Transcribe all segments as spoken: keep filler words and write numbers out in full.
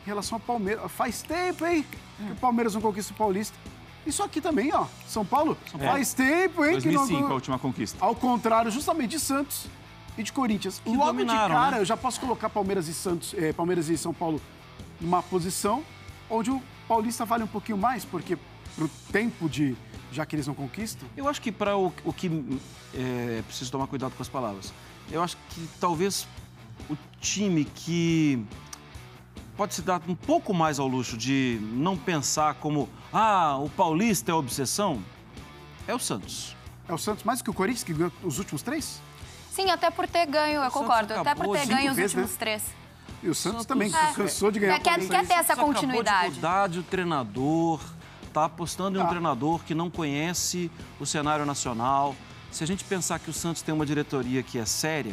relação ao Palmeiras. Faz tempo, hein? Hum. Que o Palmeiras não conquista o Paulista. Isso aqui também, ó. São Paulo, São Paulo. Faz tempo, hein? dois mil e cinco, que não... a última conquista. Ao contrário, justamente de Santos e de Corinthians. Que Logo de cara, né? eu já posso colocar Palmeiras e Santos, eh, Palmeiras e São Paulo numa posição onde o Paulista vale um pouquinho mais, porque pro tempo de... já que eles não conquistam. Eu acho que para o, o que... É, preciso tomar cuidado com as palavras. Eu acho que talvez o time que pode se dar um pouco mais ao luxo de não pensar como ah, o Paulista é a obsessão, é o Santos. É o Santos mais do que o Corinthians, que ganhou os últimos três? Sim, até por ter ganho, eu concordo. Até por ter ganho os vezes, últimos né? três. E o Santos Santos também é. cansou de ganhar. Quer, quer ter essa continuidade. Acabou de mudar de treinador, está apostando em um Ah. treinador que não conhece o cenário nacional. Se a gente pensar que o Santos tem uma diretoria que é séria,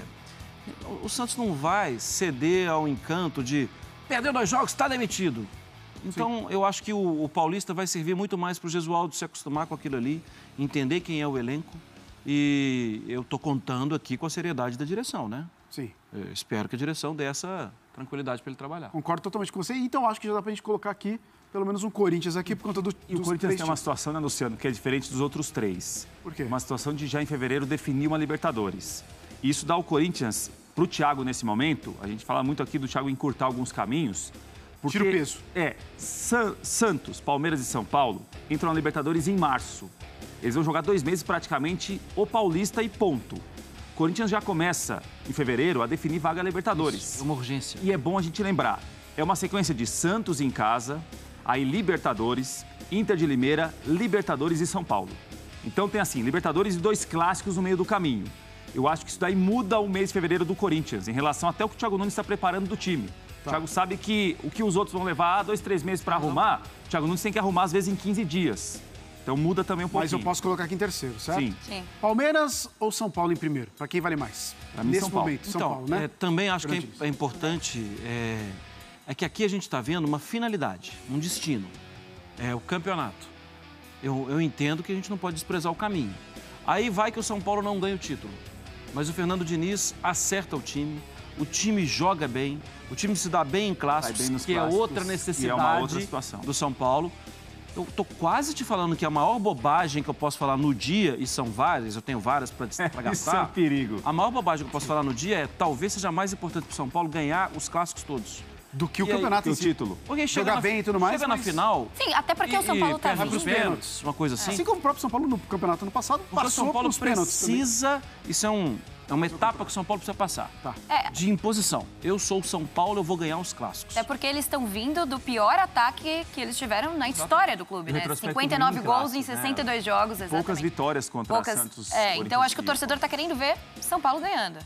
o Santos não vai ceder ao encanto de perdeu dois jogos, está demitido. Então, Sim. eu acho que o, o Paulista vai servir muito mais para o Gesualdo se acostumar com aquilo ali, entender quem é o elenco. E eu estou contando aqui com a seriedade da direção, né? Sim. Eu espero que a direção dê essa tranquilidade para ele trabalhar. Concordo totalmente com você. Então, acho que já dá para a gente colocar aqui pelo menos um Corinthians aqui por conta do. E o Corinthians tem uma situação, né, Luciano, que é diferente dos outros três. Por quê? Uma situação de já em fevereiro definir uma Libertadores. E isso dá ao Corinthians, para o Thiago nesse momento, a gente fala muito aqui do Thiago encurtar alguns caminhos. Porque, Tira o peso. É, San, Santos, Palmeiras e São Paulo entram na Libertadores em março. Eles vão jogar dois meses praticamente o Paulista e ponto. O Corinthians já começa em fevereiro a definir vaga Libertadores. Isso, é uma urgência. E é bom a gente lembrar, é uma sequência de Santos em casa, aí Libertadores, Inter de Limeira, Libertadores e São Paulo. Então tem assim, Libertadores e dois clássicos no meio do caminho. Eu acho que isso daí muda o mês de fevereiro do Corinthians, em relação até o que o Thiago Nunes está preparando do time. Tá. O Thiago sabe que o que os outros vão levar dois, três meses para arrumar, o Thiago Nunes tem que arrumar às vezes em quinze dias. Então muda também um pouquinho. Mas eu posso colocar aqui em terceiro, certo? Sim. Sim. Palmeiras ou São Paulo em primeiro? Para quem vale mais? Pra mim, Nesse São Paulo. momento, São então, Paulo, né? é, também acho Grande que é, é importante, é, é que aqui a gente está vendo uma finalidade, um destino. É o campeonato. Eu, eu entendo que a gente não pode desprezar o caminho. Aí vai que o São Paulo não ganha o título. Mas o Fernando Diniz acerta o time, o time joga bem, o time se dá bem em clássicos, bem nos que clássicos, é outra e é necessidade uma outra situação. do São Paulo. Eu tô quase te falando que a maior bobagem que eu posso falar no dia, e são várias, eu tenho várias para gastar. Isso é um perigo. A maior bobagem que eu posso falar no dia é talvez seja mais importante para o São Paulo ganhar os clássicos todos. Do que o E aí, campeonato que em o si. título. Porque chega Jogar na, bem e tudo mais, chega mas- na final. Sim, até porque o São Paulo tá perde vindo. nos pênaltis, uma coisa assim. Assim como o próprio São Paulo no campeonato ano passado Porque o passou São Paulo pelos pênaltis também. precisa, isso é, um, é uma etapa que o São Paulo precisa passar. Tá. É. De imposição. Eu sou o São Paulo, eu vou ganhar os clássicos. Até porque eles estão vindo do pior ataque que eles tiveram na história do clube, né? Retrospecto cinquenta e nove bem gols em clássico, né? sessenta e dois jogos, exatamente. Poucas vitórias contra Poucas. Santos. É, então Corinthians acho que o e- torcedor tá querendo ver São Paulo ganhando.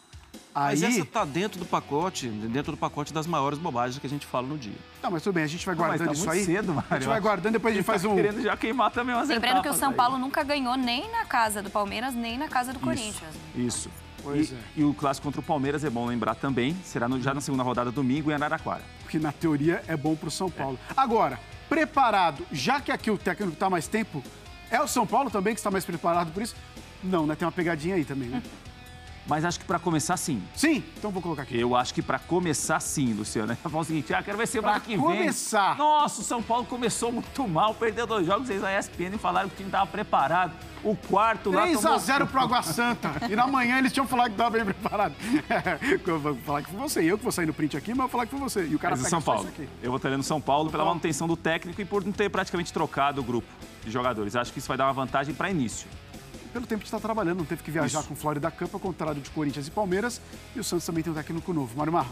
Mas Aí... essa tá dentro do pacote, dentro do pacote das maiores bobagens que a gente fala no dia. Tá, mas tudo bem, a gente vai Não, mas guardando tá isso muito aí. cedo, Mário. A gente vai guardando, depois a gente faz Tá um... querendo já queimar também umas Lembrando que o etapas São aí. Paulo nunca ganhou nem na casa do Palmeiras, nem na casa do Corinthians. Isso. Pois e, é. e o clássico contra o Palmeiras é bom lembrar também, será no- já na segunda rodada, domingo, em Araraquara. Porque na teoria é bom pro São Paulo. Agora, preparado, já que aqui o técnico tá mais tempo, é o São Paulo também que está mais preparado por isso? Não, né? Tem uma pegadinha aí também, né? Mas acho que para começar, sim. Sim, então vou colocar aqui. Eu acho que para começar, sim, Luciano. Eu falo o seguinte, ah, quero ver semana Pra que vem. começar. Nossa, o São Paulo começou muito mal, perdeu dois jogos, eles na E S P N falaram que o time estava preparado. O quarto lá três a tomou... zero pro Água Santa. E na manhã eles tinham falado que estava bem preparado. Eu vou falar que foi você. Eu que vou sair no print aqui, mas eu vou falar que foi você. E o cara Mas o pega São só Paulo. isso aqui. Eu vou estar no São Paulo pela Paulo. manutenção do técnico e por não ter praticamente trocado o grupo de jogadores. Acho que isso vai dar uma vantagem para início. Pelo tempo que está trabalhando, não teve que viajar Isso. com Florida Cup, ao contrário de Corinthians e Palmeiras. E o Santos também tem um técnico novo. Mário Marra.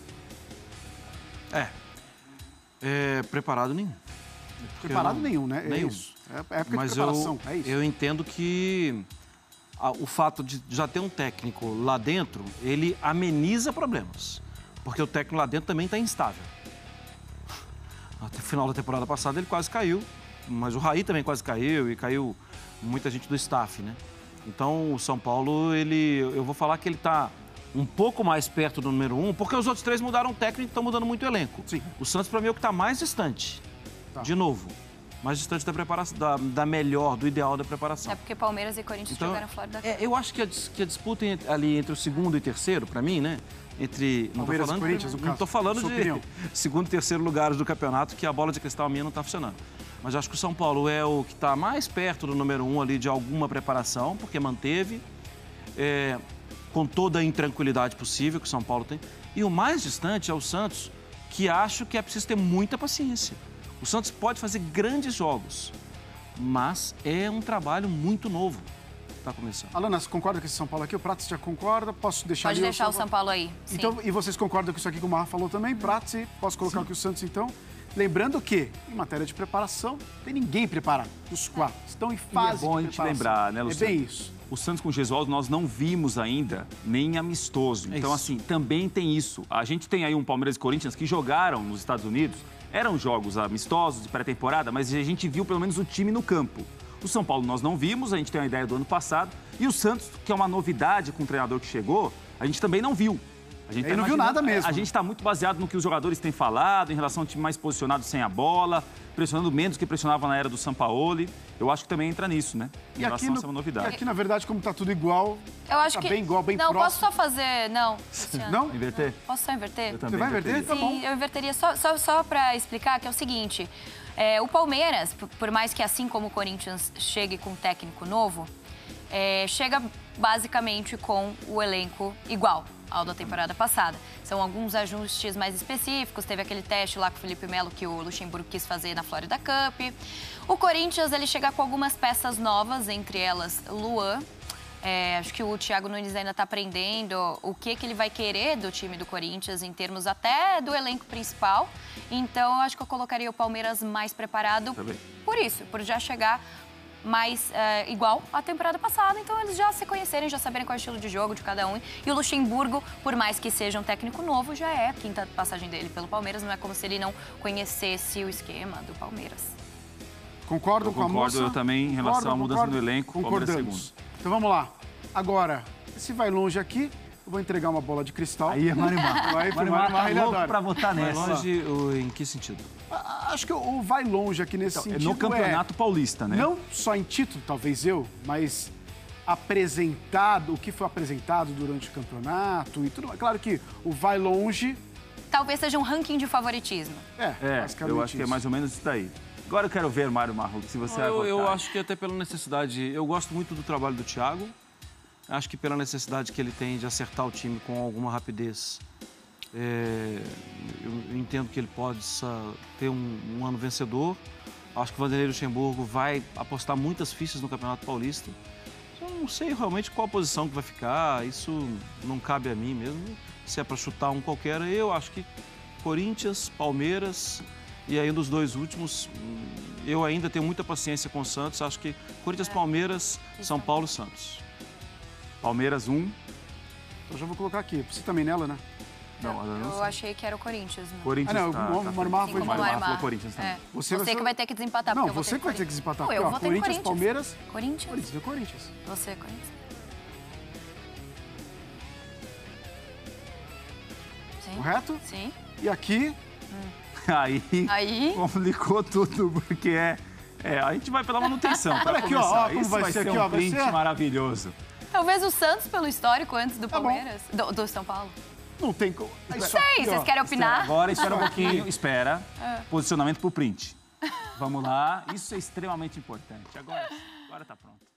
É. É preparado nenhum. Porque Preparado eu- nenhum, né? É Nenhum. isso. É época Mas de preparação, eu, é isso. eu entendo que a- o fato de já ter um técnico lá dentro, ele ameniza problemas. Porque o técnico lá dentro também está instável. Até o final da temporada passada ele quase caiu, mas o Raí também quase caiu e caiu muita gente do staff, né? Então o São Paulo, ele, eu vou falar que ele está um pouco mais perto do número um, porque os outros três mudaram o técnico e estão mudando muito o elenco. Sim. O Santos, para mim, é o que está mais distante. Tá. De novo. mais distante da preparação, da, da melhor, do ideal da preparação. É porque Palmeiras e Corinthians Então, jogaram fora da é, eu acho que a, dis- que a disputa en- ali entre o segundo e terceiro, para mim, né? Entre. Não tô Palmeiras e falando, Corinthians, no não caso, tô falando sua de opinião. segundo e terceiro lugares do campeonato, que a bola de cristal minha não está funcionando. Mas acho que o São Paulo é o que está mais perto do número um ali de alguma preparação, porque manteve, é, com toda a intranquilidade possível que o São Paulo tem. E o mais distante é o Santos, que acho que é preciso ter muita paciência. O Santos pode fazer grandes jogos, mas é um trabalho muito novo que está começando. Alana, você concorda com esse São Paulo aqui? O Prato já concorda? Posso deixar Pode ali deixar o São Paulo aí. Sim. Então, e vocês concordam com isso aqui que o Marra falou também? Prato, posso colocar aqui o Santos, então? Lembrando que, em matéria de preparação, não tem ninguém preparado. Os quatro estão em E é fase bom a de gente preparação. lembrar, né, Luciano? É bem isso. O Santos com o Gesualdo nós não vimos ainda, nem amistoso. É Então, isso. assim, também tem isso. A gente tem aí um Palmeiras e Corinthians que jogaram nos Estados Unidos. Eram jogos amistosos de pré-temporada, mas a gente viu pelo menos o time no campo. O São Paulo nós não vimos, a gente tem uma ideia do ano passado. E o Santos, que é uma novidade com o treinador que chegou, a gente também não viu. A gente Ele tá não viu imaginando- nada mesmo. A gente está muito baseado no que os jogadores têm falado, em relação ao time mais posicionado sem a bola, pressionando menos do que pressionava na era do Sampaoli. Eu acho que também entra nisso, né? Em E relação aqui, a essa no, novidade. e aqui, na verdade, como está tudo igual, Eu acho tá que... bem igual, bem Não, próximo. posso só fazer... Não, Luciano. Não? Inverter? Posso só inverter? Eu Você também vai inverter? inverteria. Tá bom. Sim, eu inverteria só, só, só para explicar que é o seguinte, é, o Palmeiras, por, por mais que assim como o Corinthians chegue com um técnico novo, é, chega basicamente com o elenco igual ao da temporada passada. São alguns ajustes mais específicos, teve aquele teste lá com o Felipe Melo que o Luxemburgo quis fazer na Florida Cup. O Corinthians, ele chega com algumas peças novas, entre elas Luan. É, acho que o Thiago Nunes ainda está aprendendo o que, que ele vai querer do time do Corinthians, em termos até do elenco principal. Então, eu acho que eu colocaria o Palmeiras mais preparado Tá bem. por isso, por já chegar mais é, igual à temporada passada. Então, eles já se conhecerem, já saberem qual é o estilo de jogo de cada um. E o Luxemburgo, por mais que seja um técnico novo, já é a quinta passagem dele pelo Palmeiras. Não é como se ele não conhecesse o esquema do Palmeiras. Concordo Eu com a concordo, moça? eu também, em relação à mudança do elenco, Palmeiras concordamos. Então vamos lá. Agora, se vai longe aqui, eu vou entregar uma bola de cristal. Aí é Marimar. Vai pro Marimar Marimar, tá ele louco adora. pra votar Vai nessa. longe o- em que sentido? A- Acho que o vai longe aqui nesse Então, é sentido no Campeonato Paulista, né? Não só em título, talvez eu, mas apresentado, o que foi apresentado durante o campeonato e tudo mais. Claro que o vai longe Talvez seja um ranking de favoritismo. é, É, basicamente eu acho que é isso. mais ou menos isso daí. Agora eu quero ver, Mário Marro, se você vai Eu, votar. eu acho que até pela necessidade... Eu gosto muito do trabalho do Thiago. Acho que pela necessidade que ele tem de acertar o time com alguma rapidez. é, eu, eu entendo que ele possa ter um, um ano vencedor. Acho que o Vanderlei Luxemburgo vai apostar muitas fichas no Campeonato Paulista. Eu não sei realmente qual a posição que vai ficar. Isso não cabe a mim mesmo. Se é para chutar um qualquer, eu acho que Corinthians, Palmeiras... E aí, dos dois últimos, hum, eu ainda tenho muita paciência com o Santos. Acho que Corinthians, Palmeiras, São Paulo e Santos. Palmeiras um. Então já vou colocar aqui. Você também nela, né? Não, eu não Eu sei. achei que era o Corinthians. Né? Corinthians Ah, não, tá, o tá Marimar frente. foi Assim como o demais. Marimar Marimar. falou Corinthians também. É. Você Você, vai- que vai ter que desempatar. Não, porque eu você votei que vai no ter que desempatar. Não, Aqui, eu ó, votei no Corinthians, Corinthians. Palmeiras, Corinthians. Corinthians, deu Corinthians. Você, Corinthians. Sim. Correto? Sim. E aqui, Aí, Aí... complicou tudo, porque é, é... A gente vai pela manutenção. pra Olha aqui, ó, começar. ó, como Isso vai vai ser ser aqui, um ó, vai print ser- maravilhoso. Talvez o Santos pelo histórico antes do Tá bom. Palmeiras. Do, do São Paulo. não tem como. Não sei, vocês querem opinar? Agora, espera um pouquinho, espera. É. Posicionamento pro print. Vamos lá, isso é extremamente importante. Agora, agora tá pronto.